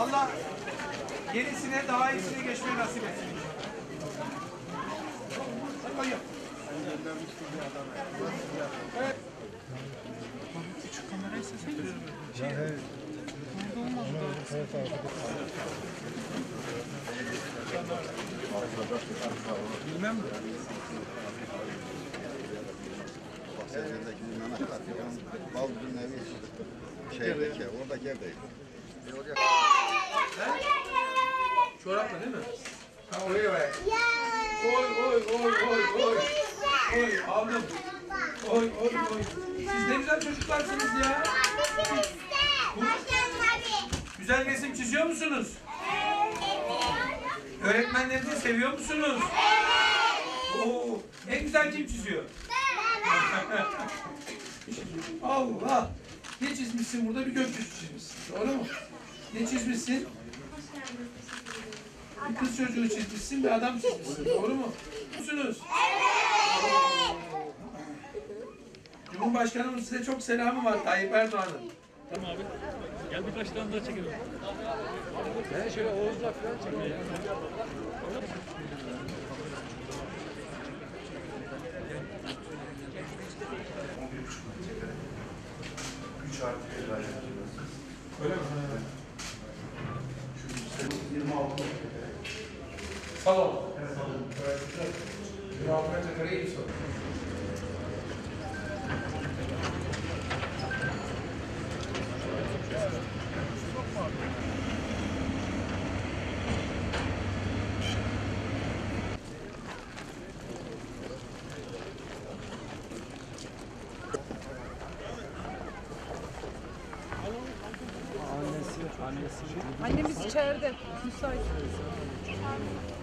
Allah yenisine daha iyisine geçmeyi nasip etsin. Hayır. Evet. Küçük kamerayı sesle. Orada olmaz da. Evet abi. Bilmem mi? Bahçeli'deki Mehmet var. Baldır'ın evi şehirdeki, oradaki evdeyim. Çorapla değil mi? Ha oraya ver. Oy. Oy aldım. Oy. Siz ne güzel çocuklarsınız ya. Güzel resim çiziyor musunuz? Öğretmenlerinizi seviyor musunuz? Oo, en güzel kim çiziyor? Allah! Ne çizmişsin burada? Bir gökyüzü çizmişsin. Doğru mu? Ne çizmişsin? Bir kız çocuğu çizmişsin, bir adam çizmişsin. Doğru mu? Musunuz? Cumhurbaşkanımın size çok selamı var Tayyip Erdoğan'ın. Tamam abi. Gel birkaç tane daha çekelim. Ben şöyle Oğuz'la falan çekeyim. Öyle mi? Şu 26 salon. Evet, salon. Evet, güzel. 26 metrekare iyi bir salon. Annemiz içeride. Müsait.